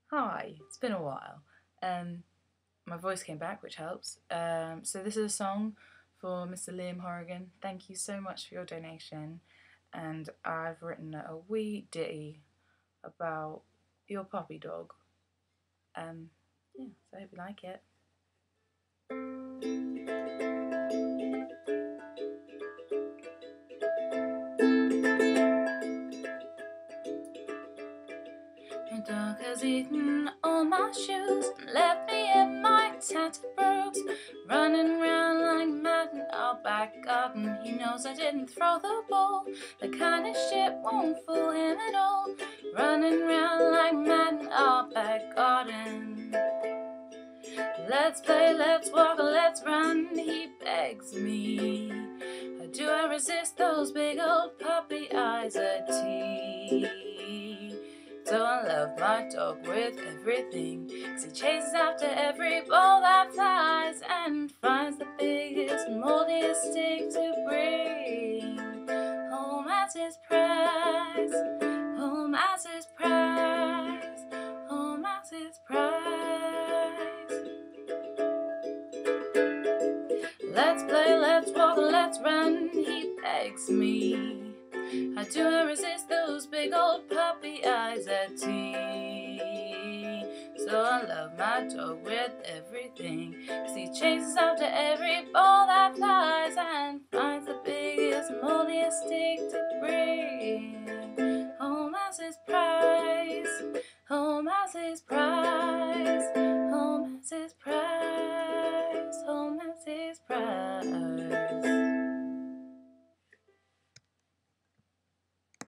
Hi, it's been a while. My voice came back, which helps. So this is a song for Mr. Liam Horrigan. Thank you so much for your donation. And I've written a wee ditty about your puppy dog. Yeah, so I hope you like it. My dog has eaten all my shoes and left me in my tattered brogues, running round like mad in our back garden. He knows I didn't throw the ball, the kind of shit won't fool him at all. Running round like mad in our back garden. Let's play, let's walk, let's run, he begs me. Do I resist those big old puppy eyes at tea? So I love my dog with everything, 'cause he chases after every ball that flies and finds the biggest, moldiest stick to bring home as his prize, home as his prize, home as his prize. Let's play, let's walk, let's run, he begs me. How do I resist those big old puppy eyes at tea? So I love my dog with everything, 'cause he chases after every ball that flies and finds the biggest, moldiest stick to bring home as his prize.